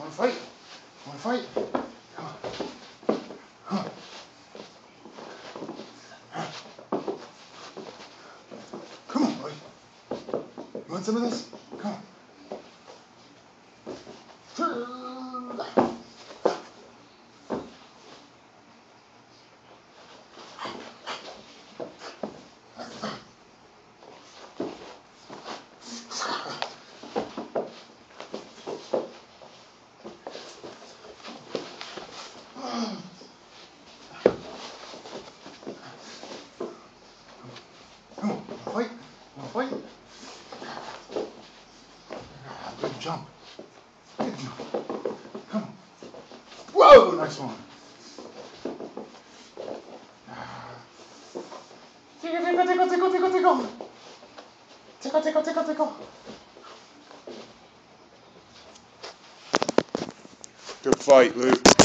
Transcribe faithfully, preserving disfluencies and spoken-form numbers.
Want to fight? Want to fight? Come on. Come on. Come on, buddy. You want some of this? Come on. Come on, fight. Want to fight? Good jump. Good jump. Come on. Whoa, nice one. Tickle, tickle, tickle, tickle, tickle, tickle. Tickle, tickle, tickle, tickle. Good fight, Luke.